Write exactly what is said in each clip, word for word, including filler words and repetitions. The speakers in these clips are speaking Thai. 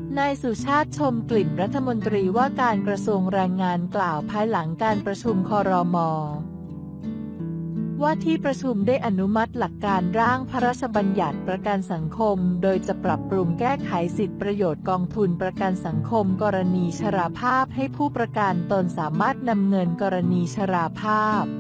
นายสุชาติชมกลิ่นรัฐมนตรีว่าการกระทรวงแรงงานกล่าวภายหลังการประชุมครม.ว่าที่ประชุมได้อนุมัติหลักการร่างพระราชบัญญัติประกันสังคมโดยจะปรับปรุงแก้ไขสิทธิประโยชน์กองทุนประกันสังคมกรณีชราภาพให้ผู้ประกันตนสามารถนำเงินกรณีชราภาพ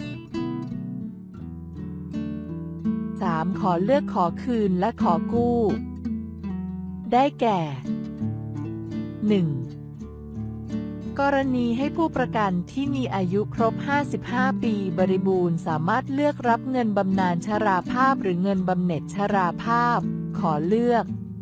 สาม. ขอเลือกขอคืนและขอกู้ได้แก่ หนึ่ง. กรณีให้ผู้ประกันที่มีอายุครบห้าสิบห้าปีบริบูรณ์สามารถเลือกรับเงินบำนาญชราภาพหรือเงินบำเหน็จชราภาพขอเลือก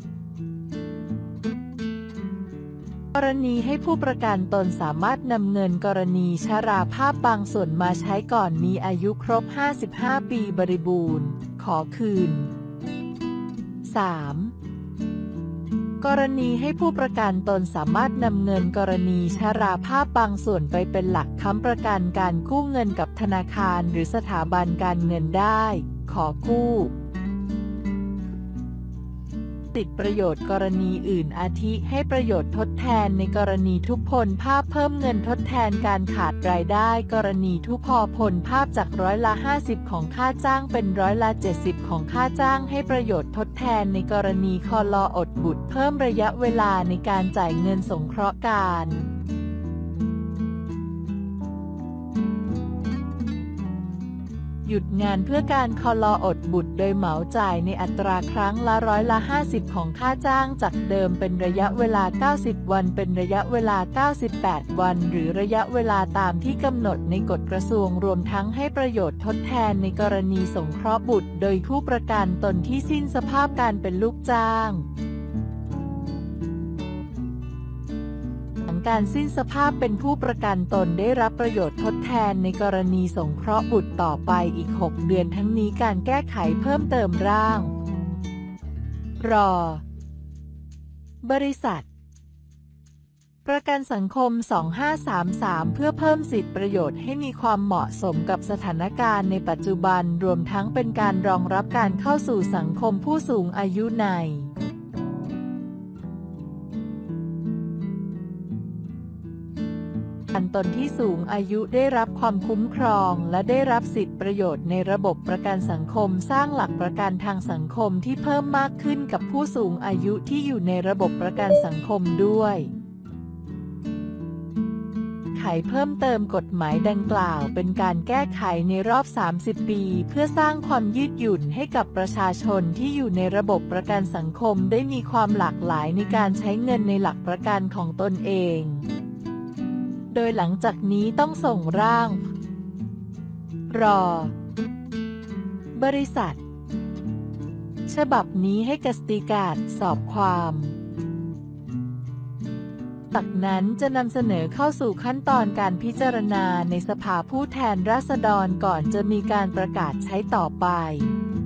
กรณีให้ผู้ประกันตนสามารถนำเงินกรณีชราภาพบางส่วนมาใช้ก่อนมีอายุครบห้าสิบห้าปีบริบูรณ์ขอคืน สาม. กรณีให้ผู้ประกันตนสามารถนำเงินกรณีชราภาพบางส่วนไปเป็นหลักค้ำประกันการกู้เงินกับธนาคารหรือสถาบันการเงินได้ขอกู้สิทธิประโยชน์กรณีอื่นอาทิให้ประโยชน์ทดแทนในกรณีทุพพลภาพเพิ่มเงินทดแทนการขาดรายได้กรณีทุพพลภาพจากร้อยละห้าสิบของค่าจ้างเป็นร้อยละเจ็ดสิบของค่าจ้างให้ประโยชน์ทดแทนในกรณีคล.อดบุตรเพิ่มระยะเวลาในการจ่ายเงินสงเคราะห์การหยุดงานเพื่อการคล.อดบุตรโดยเหมาจ่ายในอัตราครั้งละร้อยละห้าสิบของค่าจ้างจากเดิมเป็นระยะเวลาเก้าสิบวันเป็นระยะเวลาเก้าสิบแปดวันหรือระยะเวลาตามที่กำหนดในกฎกระทรวงรวมทั้งให้ประโยชน์ทดแทนในกรณีสงเคราะห์บุตรโดยผู้ประกันตนที่สิ้นสภาพการเป็นลูกจ้างการสิ้นสภาพเป็นผู้ประกันตนได้รับประโยชน์ทดแทนในกรณีสงเคราะห์บุตรต่อไปอีกหกเดือนทั้งนี้การแก้ไขเพิ่มเติมร่างรอบริษัทประกันสังคมสองห้าสามสามเพื่อเพิ่มสิทธิประโยชน์ให้มีความเหมาะสมกับสถานการณ์ในปัจจุบันรวมทั้งเป็นการรองรับการเข้าสู่สังคมผู้สูงอายุในตนที่สูงอายุได้รับความคุ้มครองและได้รับสิทธิประโยชน์ในระบบประกันสังคมสร้างหลักประกันทางสังคมที่เพิ่มมากขึ้นกับผู้สูงอายุที่อยู่ในระบบประกันสังคมด้วยไขเพิ่มเติมกฎหมายดังกล่าวเป็นการแก้ไขในรอบสามสิบปีเพื่อสร้างความยืดหยุ่นให้กับประชาชนที่อยู่ในระบบประกันสังคมได้มีความหลากหลายในการใช้เงินในหลักประกันของตนเองโดยหลังจากนี้ต้องส่งร่างรอบริษัทฉบับนี้ให้กฤษฎีกาสอบความจากนั้นจะนำเสนอเข้าสู่ขั้นตอนการพิจารณาในสภาผู้แทนราษฎรก่อนจะมีการประกาศใช้ต่อไป